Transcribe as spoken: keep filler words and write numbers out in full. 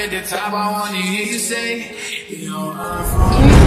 at the top, I wanna hear you say, you know, I'm from